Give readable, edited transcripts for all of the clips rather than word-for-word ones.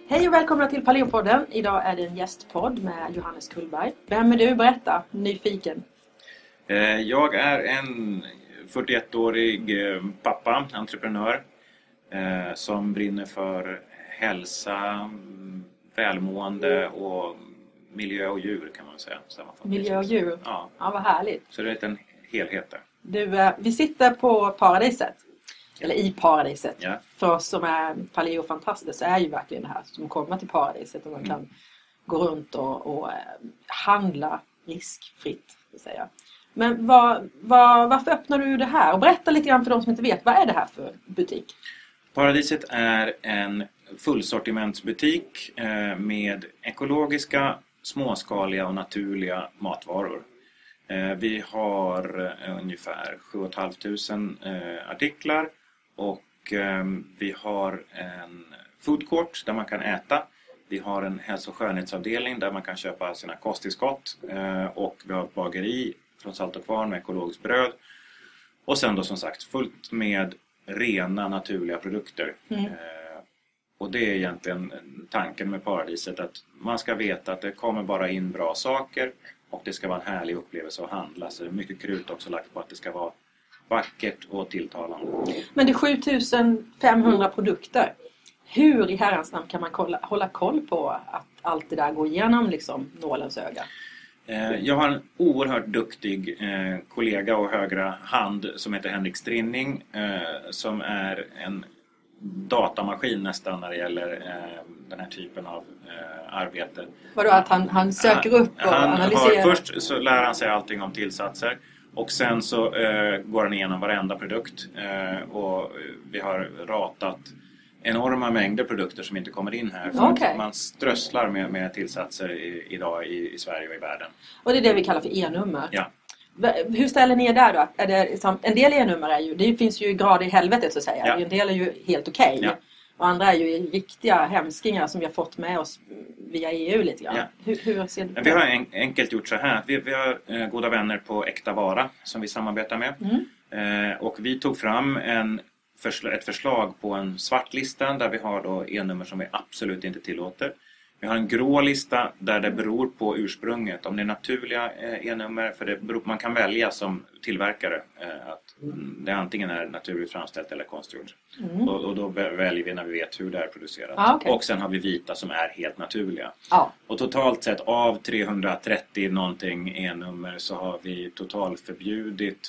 Hej och välkomna till Paleopodden. Idag är det en gästpodd med Johannes Kullberg. Vem är du? Berätta, nyfiken. Jag är en 41-årig pappa, entreprenör, som brinner för hälsa, välmående och miljö och djur kan man säga. Miljö och djur? Ja, vad härligt. så det är en helhet där. Du, vi sitter på paradiset. Eller i paradiset. Ja. För oss som är paleofantaster så är ju verkligen det här som kommer till paradiset och man kan gå runt och handla riskfritt, så att säga. Men varför öppnar du det här? Och berätta lite grann för de som inte vet, vad är det här för butik? Paradiset är en fullsortimentsbutik med ekologiska, småskaliga och naturliga matvaror. Vi har ungefär 7 500 artiklar och vi har en food court där man kan äta. Vi har en hälso- och skönhetsavdelning där man kan köpa sina kosttillskott och vi har ett bageri från Salt och Kvarn med ekologiskt bröd. Och sen då som sagt fullt med rena naturliga produkter. Och det är egentligen tanken med paradiset, att man ska veta att det kommer bara in bra saker och det ska vara en härlig upplevelse att handla. Så det är mycket krut också lagt på att det ska vara vackert och tilltalande. Men det är 7500 produkter. Hur i herrans namn kan man hålla koll på att allt det där går igenom liksom nålens öga? Jag har en oerhört duktig kollega och högra hand som heter Henrik Strinning, som är en datamaskin nästan när det gäller den här typen av arbete. Vadå, att han söker upp och analyserar? Först så lär han sig allting om tillsatser och sen så går han igenom varenda produkt och vi har ratat enorma mängder produkter som inte kommer in här. För att man strösslar med tillsatser idag i Sverige och i världen. Och det är det vi kallar för E-nummer. Ja. Hur ställer ni er där då? Är det liksom, en del E-nummer är ju, det finns ju grader i helvetet så att säga. Ja. En del är ju helt okej. Ja. Och andra är ju riktiga hemskingar som vi har fått med oss via EU lite grann. Ja. Hur ser du på Vi det? har enkelt gjort så här. Vi har goda vänner på Äkta Vara som vi samarbetar med. Och vi tog fram ett förslag på en svart lista där vi har då E-nummer som vi absolut inte tillåter. Vi har en grå lista där det beror på ursprunget. Om det är naturliga E-nummer, för man kan välja som tillverkare att det antingen är naturligt framställt eller konstgjort. Och då väljer vi när vi vet hur det är producerat. Och sen har vi vita som är helt naturliga. Och totalt sett av 330 någonting E-nummer så har vi totalt förbjudit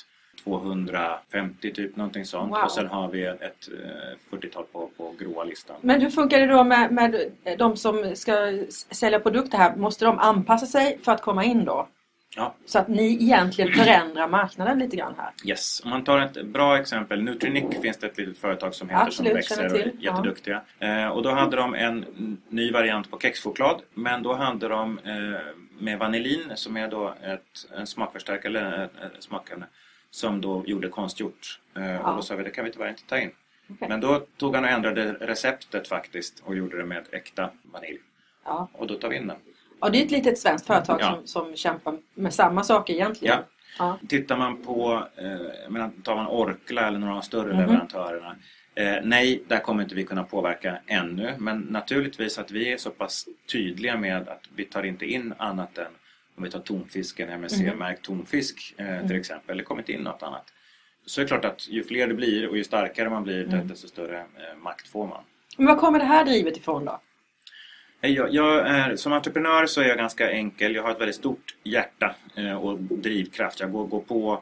250 typ någonting sånt. Wow. Och sen har vi ett 40-tal på gråa listan. Men hur funkar det då med de som ska sälja produkter här? Måste de anpassa sig för att komma in då? Ja. Så att ni egentligen förändrar marknaden lite grann här? Yes, om man tar ett bra exempel. Nutrinic finns det ett litet företag som heter Absolut, som växer och är jätteduktiga. Och då hade de en ny variant på kexchoklad. Men då hade de med vanillin som är då en smakförstärkare eller smakande som då gjorde konstgjort. Och då sa vi, det kan vi tyvärr inte ta in. Men då tog han och ändrade receptet faktiskt och gjorde det med äkta vanilj. Och då tar vi in den. Och det är ett litet svenskt företag som kämpar med samma saker egentligen. Tittar man på, tar man Orkla eller några av de större leverantörerna. Nej, där kommer inte vi kunna påverka ännu. Men naturligtvis att vi är så pass tydliga med att vi tar inte in annat än om vi tar tonfisken, MSC-märkt tonfisk till exempel, eller kommit in något annat. Så är det klart att ju fler det blir och ju starkare man blir, desto större makt får man. Men var kommer det här drivet ifrån då? Som entreprenör så är jag ganska enkel. Jag har ett väldigt stort hjärta och drivkraft. Jag går på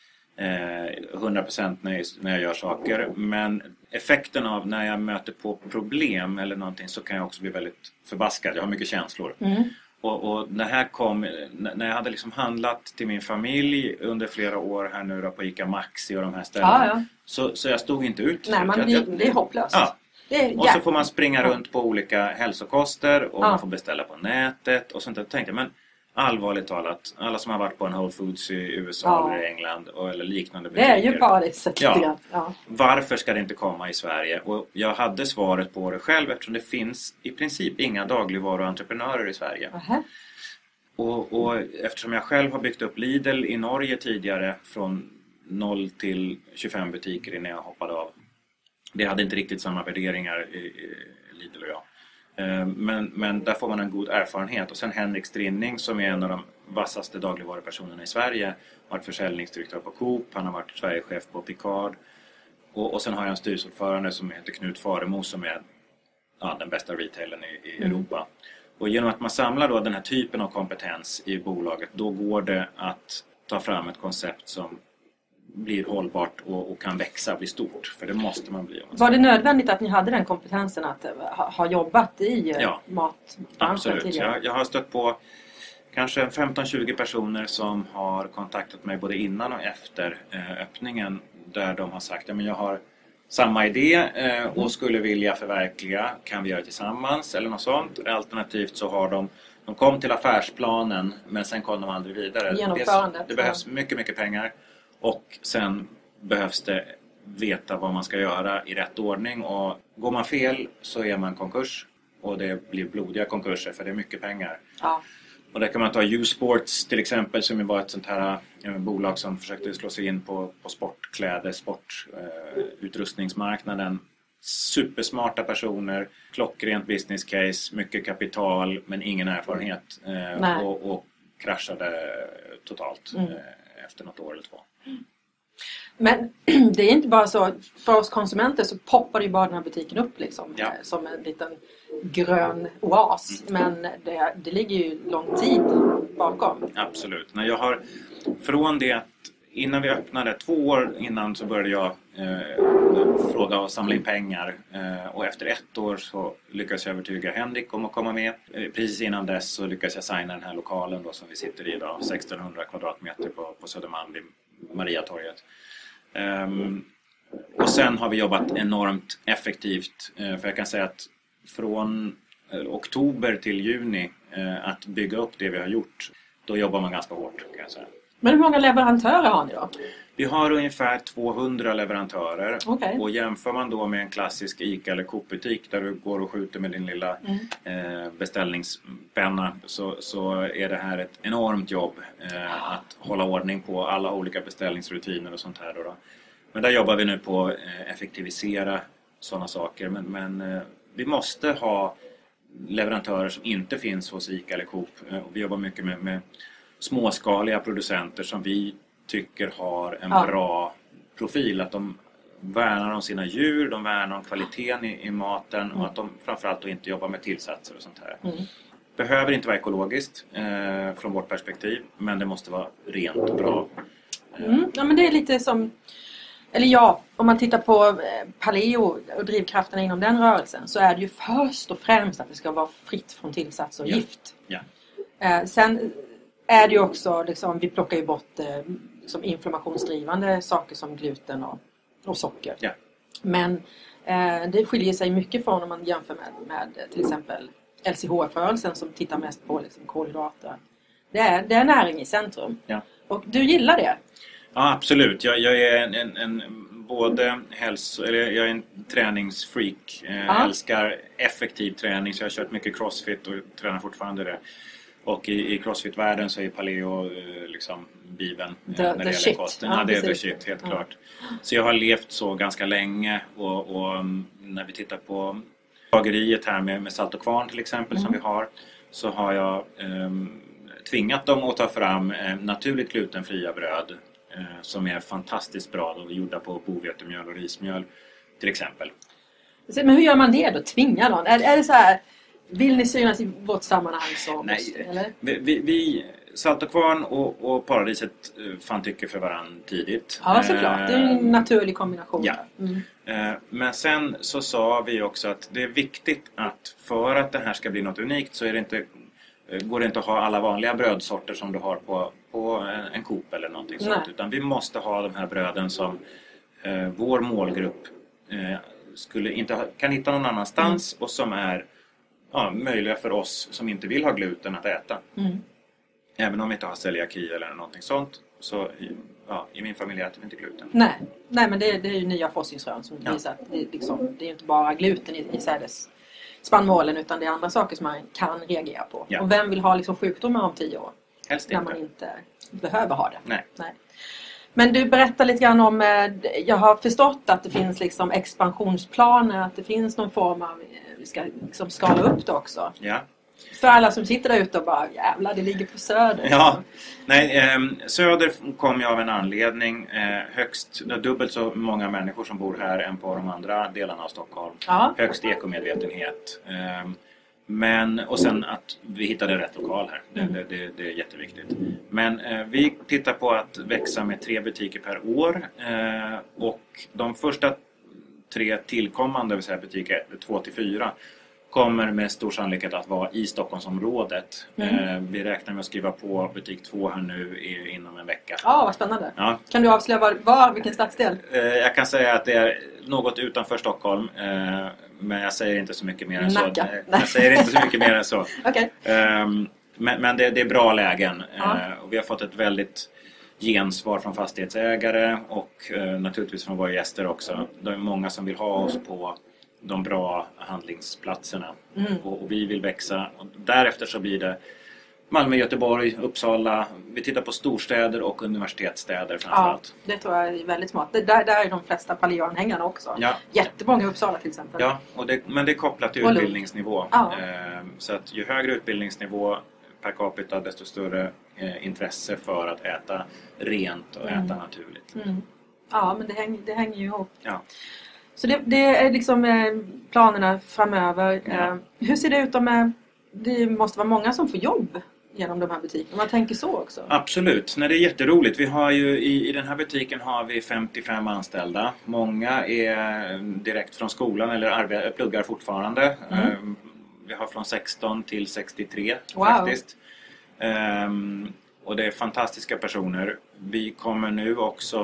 100% när jag gör saker. Men effekten av när jag möter på problem eller någonting så kan jag också bli väldigt förbaskad. Jag har mycket känslor. Och det här kom när jag hade liksom handlat till min familj under flera år här nu då på ICA Maxi och de här ställena. Så jag stod inte ut. Nej, det är hopplöst. Och så får man springa runt på olika hälsokoster och man får beställa på nätet och sånt där. Jag tänkte, men allvarligt talat, alla som har varit på en Whole Foods i USA eller England eller liknande butiker. Det är ju paradiset. Varför ska det inte komma i Sverige? Och jag hade svaret på det själv eftersom det finns i princip inga dagligvaruentreprenörer i Sverige. Och eftersom jag själv har byggt upp Lidl i Norge tidigare från 0 till 25 butiker innan jag hoppade av. Det hade inte riktigt samma värderingar i Lidl och jag. Men där får man en god erfarenhet. Och sen Henrik Strinning som är en av de vassaste dagligvarupersonerna i Sverige. Har varit försäljningsdirektör på Coop, han har varit Sverigechef på Picard. Och sen har jag en styrelseordförande som heter Knut Faremo som är den bästa retailen i Europa. Och genom att man samlar då den här typen av kompetens i bolaget, då går det att ta fram ett koncept som blir hållbart och kan växa, bli stort. För det måste man bli. Var det nödvändigt att ni hade den kompetensen att ha jobbat i matbranschen absolut. tidigare? Jag har stött på kanske 15-20 personer som har kontaktat mig både innan och efter öppningen. Där de har sagt att jag har samma idé och skulle vilja förverkliga. Kan vi göra tillsammans eller något sånt? Alternativt så har de kom till affärsplanen men sen kom de aldrig vidare. Det behövs mycket pengar. Och sen behövs det veta vad man ska göra i rätt ordning. Och går man fel så är man konkurs. Och det blir blodiga konkurser för det är mycket pengar. Ja. Och där kan man ta U-Sports till exempel som var ett sånt här bolag som försökte slå sig in på sportkläder, sportutrustningsmarknaden. Supersmarta personer, klockrent business case, mycket kapital men ingen erfarenhet. Och kraschade totalt efter något år eller två. Men det är inte bara så, för oss konsumenter så poppar ju bara den här butiken upp liksom, som en liten grön oas. Men det ligger ju lång tid bakom. Absolut. När jag har, från det att innan vi öppnade, 2 år innan så började jag fråga och samla in pengar. Och efter 1 år så lyckades jag övertyga Henrik om att komma med. Precis innan dess så lyckades jag signa den här lokalen då, som vi sitter i idag. 1600 kvadratmeter på Södermalm vid Mariatorget. Och sen har vi jobbat enormt effektivt. För jag kan säga att från oktober till juni att bygga upp det vi har gjort, då jobbar man ganska hårt kan jag säga. Men hur många leverantörer har ni då? Vi har ungefär 200 leverantörer. Okay. Och jämför man då med en klassisk ICA eller Coop-butik där du går och skjuter med din lilla beställningspenna så är det här ett enormt jobb att hålla ordning på alla olika beställningsrutiner och sånt här då. Men där jobbar vi nu på att effektivisera sådana saker. Men vi måste ha leverantörer som inte finns hos ICA eller Coop. Och vi jobbar mycket med småskaliga producenter som vi tycker har en bra profil. Att de värnar om sina djur, de värnar om kvaliteten i maten och att de framförallt inte jobbar med tillsatser och sånt här. Behöver inte vara ekologiskt från vårt perspektiv, men det måste vara rent och bra. Ja, men det är lite som, eller om man tittar på Paleo och drivkrafterna inom den rörelsen så är det ju först och främst att det ska vara fritt från tillsatser och gift. Sen är det ju också, liksom, vi plockar ju bort som inflammationsdrivande saker som gluten och socker. Men det skiljer sig mycket från om man jämför med till exempel LCHF-rörelsen som tittar mest på liksom, kolhydrater. Det är näring i centrum. Och du gillar det? Ja, absolut. Jag är en både jag är en träningsfreak. Älskar effektiv träning så jag har kört mycket crossfit och tränar fortfarande det. Och i crossfit-världen så är paleo liksom biven när det gäller kosten. Ja, det är the shit, helt klart. Så jag har levt så ganska länge och när vi tittar på bageriet här med Salt och Kvarn till exempel som vi har, så har jag tvingat dem att ta fram naturligt glutenfria bröd som är fantastiskt bra. De är gjorda på bovetemjöl och rismjöl till exempel. Men hur gör man det då? Tvingar någon? Är det så här, vill ni synas i vårt sammanhang så måste, eller? Vi Salt och Kvarn och Paradiset fan tycker för varandra tidigt. Ja, såklart. Det är en naturlig kombination. Men sen så sa vi också att det är viktigt att för att det här ska bli något unikt så är det inte, går det inte att ha alla vanliga brödsorter som du har på en Coop eller någonting sånt. Utan vi måste ha de här bröden som vår målgrupp kan hitta någon annanstans och som är möjliga för oss som inte vill ha gluten att äta. Även om vi inte har celiaki eller någonting sånt. Så i min familj äter vi inte gluten. Nej, men det är ju nya forskningsrön som visar att det är inte bara gluten i sädesspannmålen utan det är andra saker som man kan reagera på. Och vem vill ha liksom sjukdomar om 10 år? Helst när inte. Man inte behöver ha det. Nej. Men du berättar lite grann om, jag har förstått att det finns liksom expansionsplaner, att det finns någon form av ska liksom skala upp det också. Ja. För alla som sitter där ute och bara, jävlar, det ligger på Söder. Ja, nej, Söder kom ju av en anledning. Högst, dubbelt så många människor som bor här än på de andra delarna av Stockholm. Ja. Högst ekomedvetenhet. Och sen att vi hittade rätt lokal här. Det är jätteviktigt. Men vi tittar på att växa med 3 butiker per år. Och de första 3 tillkommande, vill säga butiker 2-4, kommer med stor sannolikhet att vara i Stockholmsområdet. Vi räknar med att skriva på butik 2 här nu inom en vecka. Ja, vad spännande. Ja. Kan du avslöja vilken stadsdel? Jag kan säga att det är något utanför Stockholm. Men jag säger inte så mycket mer än Nacka. så. Jag säger inte så mycket mer än så. Okay. Men det är bra lägen. Ja. Och vi har fått ett väldigt gensvar från fastighetsägare och naturligtvis från våra gäster också. Det är många som vill ha oss på de bra handlingsplatserna. Och vi vill växa. Och därefter så blir det Malmö, Göteborg, Uppsala. Vi tittar på storstäder och universitetsstäder framförallt. Ja, det tror jag är väldigt smart. Där är de flesta Paleo-anhängarna också. Ja. Jättemånga i Uppsala till exempel. Ja, men det är kopplat till utbildningsnivå. Ja. Så att ju högre utbildningsnivå per capita, desto större intresse för att äta rent och äta naturligt. Ja, men det hänger ju ihop. Ja. Så det är liksom planerna framöver. Ja. Hur ser det ut med... Det måste vara många som får jobb genom de här butikerna. Man tänker så också. Absolut. Nej, det är jätteroligt. Vi har ju i den här butiken har vi 55 anställda. Många är direkt från skolan eller pluggar fortfarande. Vi har från 16 till 63 faktiskt. Och det är fantastiska personer. Vi kommer nu också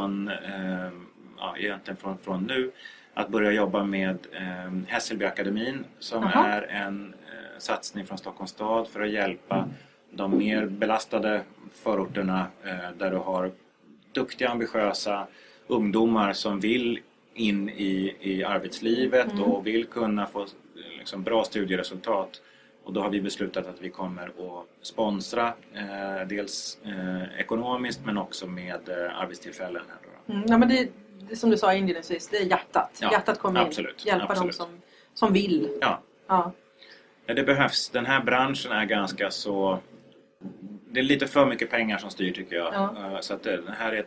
egentligen från nu att börja jobba med Hässelbyakademin som är en satsning från Stockholms stad för att hjälpa de mer belastade förorterna där du har duktiga, ambitiösa ungdomar som vill in i arbetslivet och vill kunna få liksom bra studieresultat. Och då har vi beslutat att vi kommer att sponsra dels ekonomiskt men också med arbetstillfällen här. Ja, men det som du sa inledningsvis, det är hjärtat. Ja, hjärtat kommer absolut, in. Hjälpa absolut. dem som vill. Ja. Ja. Ja, det behövs. Den här branschen är ganska så... Det är lite för mycket pengar som styr tycker jag. Ja. Så att det här är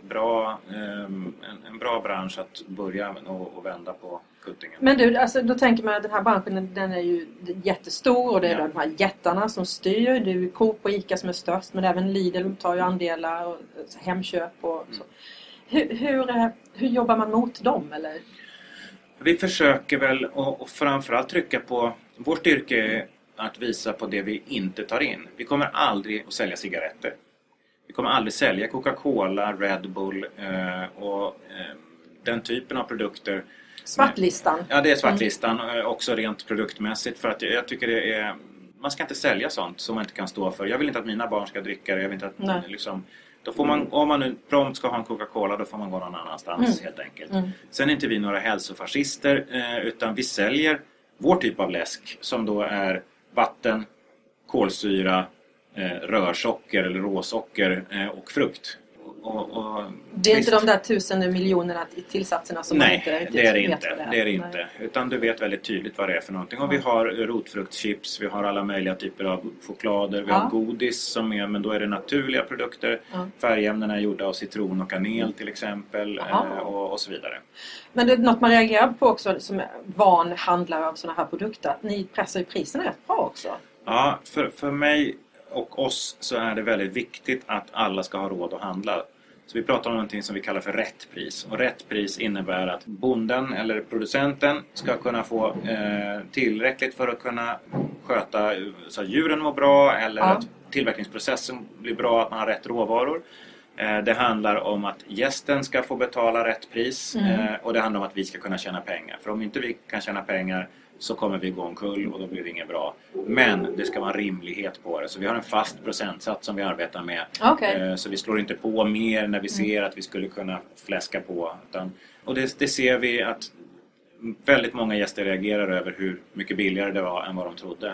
en bra bransch att börja och vända på kuttingen. Men du, alltså, då tänker man att den här branschen den är ju jättestor och det är de här jättarna som styr. Det är Coop och Ica som är störst, men även Lidl tar ju andelar och Hemköp och så. Hur jobbar man mot dem? Eller? Vi försöker väl och framförallt trycka på vår styrka att visa på det vi inte tar in. Vi kommer aldrig att sälja cigaretter. Vi kommer aldrig sälja Coca-Cola, Red Bull och den typen av produkter. Svartlistan. Ja, det är svartlistan också rent produktmässigt för att jag tycker det är... Man ska inte sälja sånt som man inte kan stå för. Jag vill inte att mina barn ska dricka det. Jag vill inte att liksom... Då får man, om man nu prompt ska ha en Coca-Cola, då får man gå någon annanstans helt enkelt. Sen är inte vi några hälsofascister utan vi säljer vår typ av läsk som då är vatten, kolsyra, rörsocker eller råsocker och frukt. Och det är inte de där 1000 miljonerna tillsatserna som man inte riktigt det är det vet inte. vad det är. Det är det inte. Utan du vet väldigt tydligt vad det är för någonting. Och vi har rotfruktschips, vi har alla möjliga typer av choklader, vi har godis som är, men då är det naturliga produkter. Färgämnena är gjorda av citron och kanel till exempel och så vidare. Men det är något man reagerar på också som van handlare av sådana här produkter, att ni pressar ju priserna rätt bra också. Ja, för mig och oss så är det väldigt viktigt att alla ska ha råd att handla. Så vi pratar om någonting som vi kallar för rätt pris. Och rätt pris innebär att bonden eller producenten ska kunna få tillräckligt för att kunna sköta så att djuren mår bra eller att tillverkningsprocessen blir bra, att man har rätt råvaror. Det handlar om att gästen ska få betala rätt pris och det handlar om att vi ska kunna tjäna pengar. För om inte vi kan tjäna pengar så kommer vi gå omkull och då blir det inget bra. Men det ska vara en rimlighet på det. Så vi har en fast procentsats som vi arbetar med. Så vi slår inte på mer när vi ser att vi skulle kunna fläska på. Och det ser vi att väldigt många gäster reagerar över hur mycket billigare det var än vad de trodde.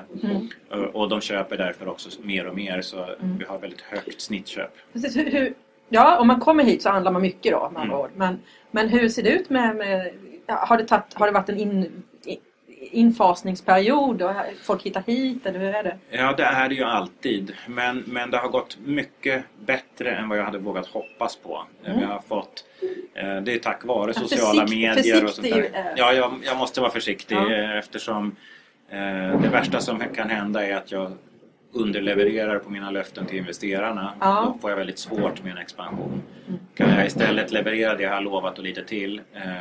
Och de köper därför också mer och mer. Så vi har väldigt högt snittköp. Precis, ja, om man kommer hit så handlar man mycket då. Men hur ser det ut med har det varit en infasningsperiod och folk hittar hit, eller hur är det? Ja, det är det ju alltid. Men det har gått mycket bättre än vad jag hade vågat hoppas på. Vi har fått, det är tack vare sociala medier och sånt där. Ja, jag måste vara försiktig eftersom det värsta som kan hända är att jag underlevererar på mina löften till investerarna. Då får jag väldigt svårt med en expansion. Kan jag istället leverera det jag har lovat och lite till,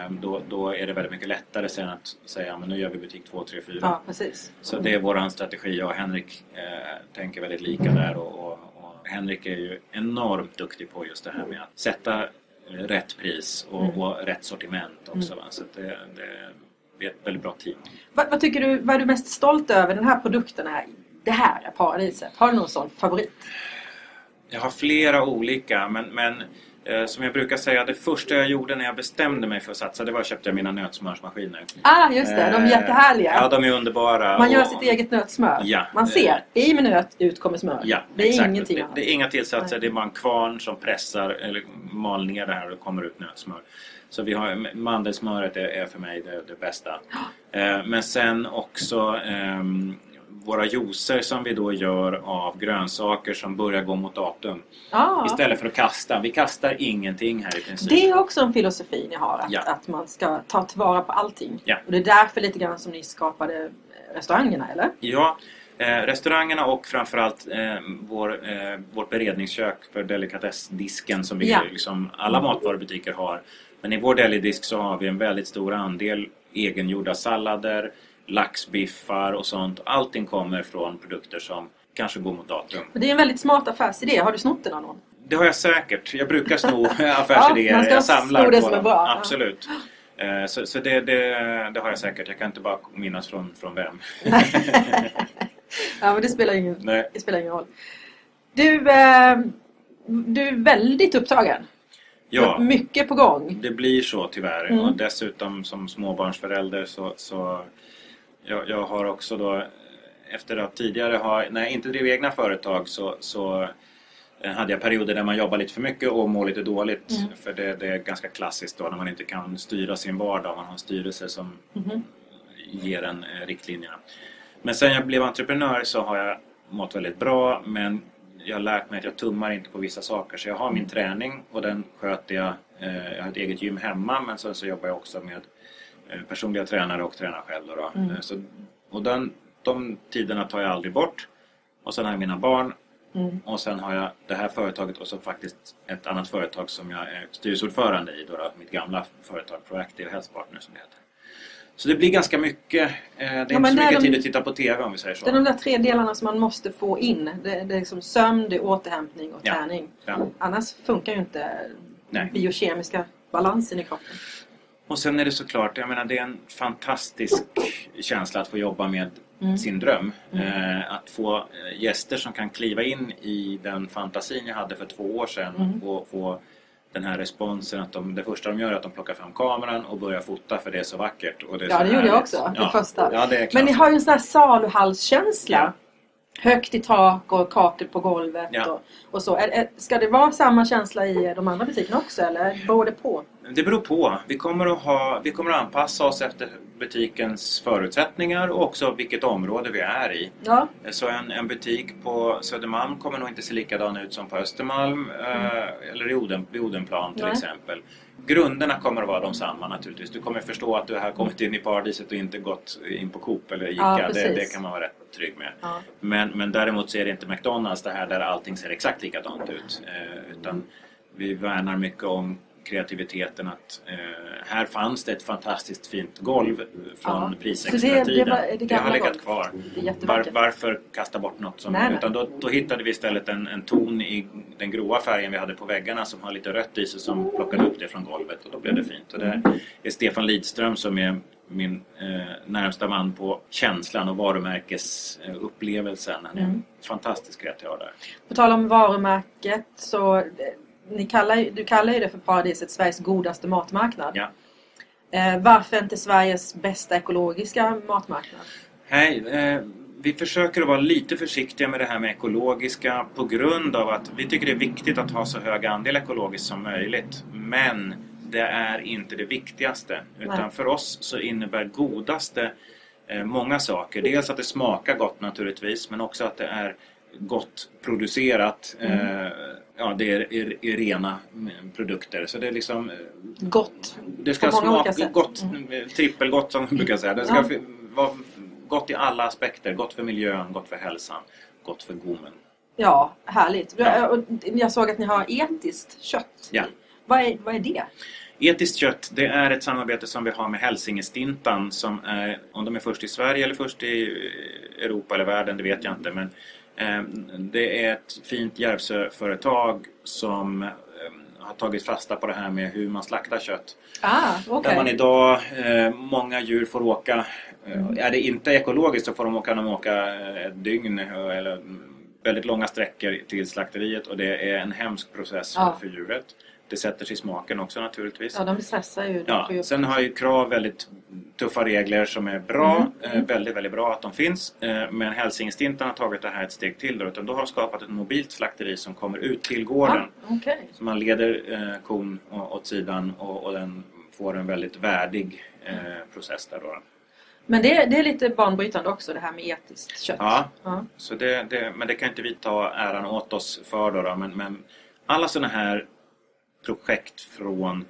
då är det väldigt mycket lättare sen att säga men nu gör vi butik 2, 3, 4. Ja, precis. Så det är våran strategi. Jag och Henrik tänker väldigt lika där och Henrik är ju enormt duktig på just det här med att sätta rätt pris och rätt sortiment också. Så att det är ett väldigt bra team. Vad tycker du, vad är du mest stolt över den här produkten här? Det här är paradiset. Har du någon sån favorit? Jag har flera olika, men som jag brukar säga, det första jag gjorde när jag bestämde mig för att satsa, det var att köpte mina nötsmörsmaskiner. Just det, de är jättehärliga. Ja, de är underbara. Man gör sitt eget nötsmör. Ja, man ser, i med nöt, ut kommer smör. Ja, det är exakt. Ingenting annat. Det är inga tillsatser, det är bara en kvarn som pressar eller mal ner det här och det kommer ut nötsmör. Så vi har, mandelsmöret är för mig det bästa. Men sen också våra juicer som vi då gör av grönsaker som börjar gå mot datum. Istället för att kasta. Vi kastar ingenting här i princip. Det är också en filosofi ni har. Att man ska ta tillvara på allting. Ja. Och det är därför lite grann som ni skapade restaurangerna, eller? Ja, restaurangerna och framförallt vårt beredningskök för delikatessdisken som vi liksom alla matvarubutiker har. Men i vår delidisk så har vi en väldigt stor andel egengjorda sallader, laxbiffar och sånt. Allting kommer från produkter som kanske går mot datum. Det är en väldigt smart affärsidé. Har du snott den av någon? Det har jag säkert. Jag brukar sno affärsidéer. Man ska jag samlar det på som är dem. bra. Absolut. Så det har jag säkert. Jag kan inte bara minnas från vem. Ja, men det spelar ingen roll. Du är väldigt upptagen. Ja, mycket på gång. Det blir så tyvärr. Och dessutom som småbarnsförälder så jag har också då efter att tidigare när jag inte drev egna företag så hade jag perioder där man jobbar lite för mycket och mår lite dåligt. För det är ganska klassiskt då när man inte kan styra sin vardag. Man har en styrelse som ger en riktlinjerna. Men sen jag blev entreprenör så har jag mått väldigt bra, men jag har lärt mig att jag tummar inte på vissa saker. Så jag har min träning och den sköter jag. Jag har ett eget gym hemma, men sen så jobbar jag också med personliga tränare och tränar själv. Och de tiderna tar jag aldrig bort. Och sen har jag mina barn. Och sen har jag det här företaget och så faktiskt ett annat företag som jag är styrelseordförande i. Då, mitt gamla företag Proactive Health Partner som det heter. Så det blir ganska mycket, det är inte så mycket tid att titta på tv om vi säger så. Det är de där 3 delarna som man måste få in. Det är liksom sömn, det är återhämtning och träning. Ja. Annars funkar ju inte biokemiska balansen i kroppen. Och sen är det såklart, jag menar det är en fantastisk känsla att få jobba med sin dröm. Att få gäster som kan kliva in i den fantasin jag hade för 2 år sedan och få den här responsen att det första de gör är att de plockar fram kameran och börjar fota för det är så vackert. Och det är det gjorde jag också. Det första. Ja, det är men ni har ju en sån här saluhallskänsla. Ja. Högt i tak och kakel på golvet och så. Ska det vara samma känsla i de andra butikerna också eller beror det på? Det beror på. Vi kommer att anpassa oss efter butikens förutsättningar och också vilket område vi är i. Ja. Så en butik på Södermalm kommer nog inte se likadan ut som på Östermalm eller vid Odenplan till exempel. Grunderna kommer att vara de samma naturligtvis. Du kommer förstå att du har kommit in i paradiset och inte gått in på Coop eller Ica. Det kan man vara rätt trygg med. Ja. Men däremot så är det inte McDonalds det här där allting ser exakt likadant ut. Utan vi värnar mycket om kreativiteten att här fanns det ett fantastiskt fint golv från prisextra-tiden. Det har legat kvar. Varför kasta bort något som utan då hittade vi istället en ton i den gråa färgen vi hade på väggarna som har lite rött i sig som plockade upp det från golvet och då blev det fint. Och det är Stefan Lidström som är min närmsta man på känslan och varumärkesupplevelsen. Han är en fantastisk kreatör där. På tal om varumärket så du kallar ju det för paradiset Sveriges godaste matmarknad. Ja. Varför inte Sveriges bästa ekologiska matmarknad? Vi försöker att vara lite försiktiga med det här med ekologiska på grund av att vi tycker det är viktigt att ha så hög andel ekologiskt som möjligt. Men det är inte det viktigaste. Utan för oss så innebär godaste många saker. Dels att det smakar gott naturligtvis, men också att det är gott producerat. Ja, det är rena produkter. Så det är liksom gott. Det ska smaka gott, trippelgott som man brukar säga. Det ska vara gott i alla aspekter. Gott för miljön, gott för hälsan, gott för gommen. Ja, härligt. Ja. Jag såg att ni har etiskt kött. Ja. Vad är det? Etiskt kött, det är ett samarbete som vi har med Hälsingestintan som är, om de är först i Sverige eller först i Europa eller världen, det vet jag inte, men det är ett fint Järvsöföretag som har tagit fasta på det här med hur man slaktar kött. Okay. Där man idag, många djur får åka, är det inte ekologiskt så får de åka ett dygn eller väldigt långa sträckor till slakteriet, och det är en hemsk process för djuret. Det sätter sig i smaken också naturligtvis. Ja, de stressar ju. Ja, sen har ju Krav väldigt tuffa regler som är bra. Väldigt, väldigt bra att de finns. Men Hälsingestintan har tagit det här ett steg till. Utan då har de skapat ett mobilt slakteri som kommer ut till gården. Okay. Så man leder kon åt sidan och den får en väldigt värdig process där då. Men det är lite banbrytande också, det här med etiskt kött. Ja. Så men det kan inte vi ta äran åt oss för då. Men alla sådana här projekt från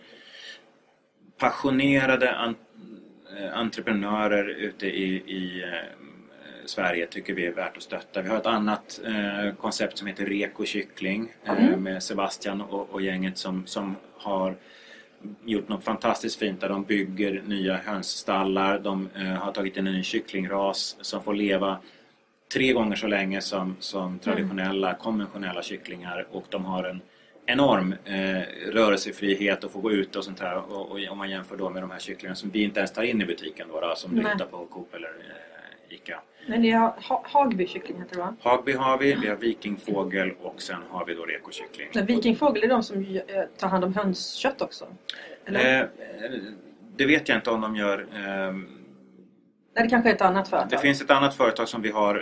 passionerade entreprenörer ute i Sverige tycker vi är värt att stötta. Vi har ett annat koncept som heter Reko kyckling med Sebastian och gänget som har gjort något fantastiskt fint där de bygger nya hönsstallar. De har tagit in en ny kycklingras som får leva 3 gånger så länge som traditionella, konventionella kycklingar, och de har en enorm rörelsefrihet och få gå ut och sånt här, och om man jämför då med de här kycklingarna som vi inte ens tar in i butiken då, som du hittar på Coop eller Ica. Men det är Hagby-kyckling heter det, va? Hagby har vi har vikingfågel och sen har vi då Reko-kyckling. Men vikingfågel är de som tar hand om hönskött också? Eller? Det vet jag inte om de gör. Nej, det kanske är ett annat företag. Det finns ett annat företag som vi har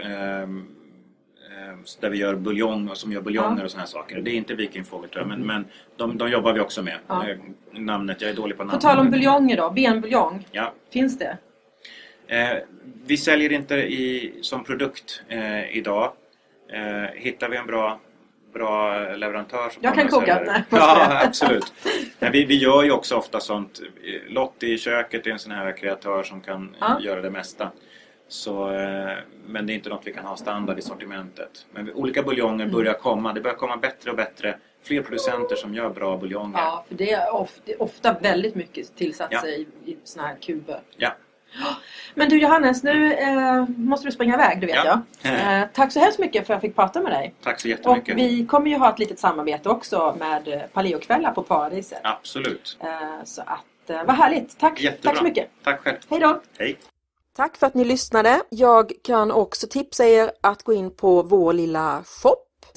där vi gör buljong och som gör buljonger och såna här saker. Det är inte vikingfågel tror jag, men de jobbar vi också med. Namnet, jag är dålig på namnet. På tal om buljonger då, benbuljong. Ja. Finns det? Vi säljer inte som produkt idag. Hittar vi en bra leverantör som jag kan koka. Ja, absolut. Men vi gör ju också ofta sånt. Lottie i köket är en sån här kreatör som kan göra det mesta. Så, men det är inte något vi kan ha standard i sortimentet. Men olika buljonger börjar komma. Det börjar komma bättre och bättre. Fler producenter som gör bra buljonger. Ja, för det är ofta väldigt mycket tillsatser i såna här kuber. Ja. Men du Johannes, nu måste du springa iväg, du vet jag. Tack så hemskt mycket för att jag fick prata med dig. Tack så jättemycket. Och vi kommer ju ha ett litet samarbete också med Paleokvällar på Paradiset. Absolut. Så att, vad härligt. Tack så mycket. Tack själv. Hej då. Hej. Tack för att ni lyssnade. Jag kan också tipsa er att gå in på vår lilla shop,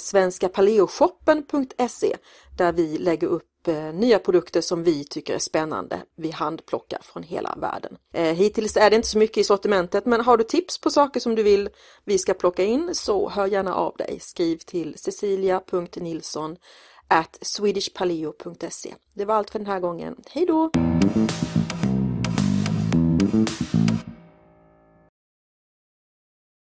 svenskapaleoshoppen.se, där vi lägger upp nya produkter som vi tycker är spännande. Vi handplockar från hela världen. Hittills är det inte så mycket i sortimentet, men har du tips på saker som du vill vi ska plocka in, så hör gärna av dig. Skriv till cecilia.nilsson@swedishpaleo.se. Det var allt för den här gången. Hej då!